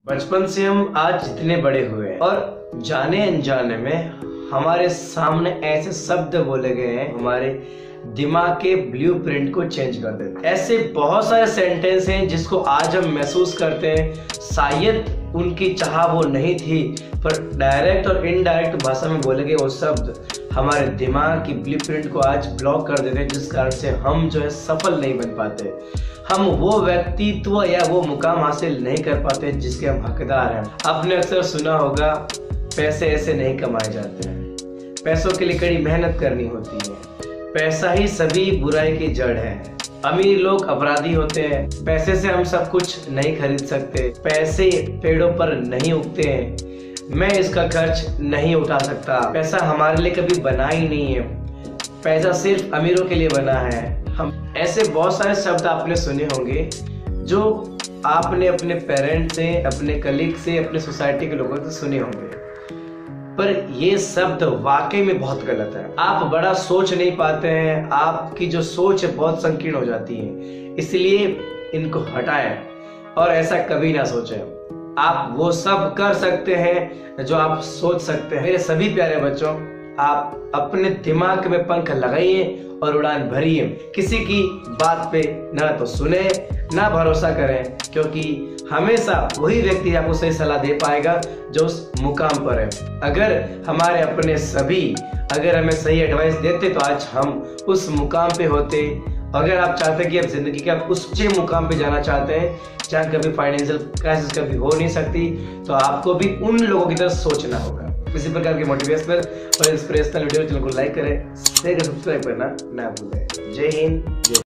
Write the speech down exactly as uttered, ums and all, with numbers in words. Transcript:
बचपन से हम आज जितने बड़े हुए और जाने अनजाने में हमारे सामने ऐसे शब्द बोले गए हैं, हमारे दिमाग के ब्लूप्रिंट को चेंज कर देते हैं। ऐसे बहुत सारे सेंटेंस हैं जिसको आज हम महसूस करते हैं, शायद उनकी चाह वो नहीं थी, पर डायरेक्ट और इनडायरेक्ट भाषा में बोले गए वो शब्द हमारे दिमाग की ब्लूप्रिंट को आज ब्लॉक कर देते हैं, जिस कारण से हम जो है सफल नहीं बन पाते। हम वो व्यक्तित्व या वो मुकाम हासिल नहीं कर पाते जिसके हम हकदार हैं। आपने अक्सर सुना होगा, पैसे ऐसे नहीं कमाए जाते हैं, पैसों के लिए कड़ी मेहनत करनी होती है, पैसा ही सभी बुराई की जड़ है, अमीर लोग अपराधी होते हैं, पैसे से हम सब कुछ नहीं खरीद सकते, पैसे पेड़ों पर नहीं उगते हैं, मैं इसका खर्च नहीं उठा सकता, पैसा हमारे लिए कभी बना ही नहीं है, पैसा सिर्फ अमीरों के लिए बना है। हम ऐसे बहुत सारे शब्द आपने सुने होंगे जो आपने अपने पेरेंट्स से, अपने कलीग से, अपने सोसाइटी के लोगों से सुने होंगे, पर ये शब्द वाकई में बहुत गलत है। आप बड़ा सोच नहीं पाते हैं, आपकी जो सोच है बहुत संकीर्ण हो जाती है, इसलिए इनको हटाएं और ऐसा कभी ना सोचें। आप वो सब कर सकते हैं जो आप सोच सकते हैं। मेरे सभी प्यारे बच्चों, आप अपने दिमाग में पंख लगाइए और उड़ान भरिए। किसी की बात पे ना तो सुने ना भरोसा करें, क्योंकि हमेशा वही व्यक्ति आपको सही सलाह दे पाएगा जो उस मुकाम पर है। अगर हमारे अपने सभी अगर हमें सही एडवाइस देते तो आज हम उस मुकाम पे होते। अगर आप चाहते हैं कि आप जिंदगी के आप उस ऊंचे मुकाम पे जाना चाहते हैं जहाँ कभी फाइनेंशियल क्राइसिस कभी हो नहीं सकती, तो आपको भी उन लोगों की तरह सोचना होगा। इसी प्रकार के मोटिवेशनल और इंस्पिरेशनल वीडियो चैनल को लाइक करें, शेयर करें, सब्सक्राइब करना ना भूलें। जय हिंद, जय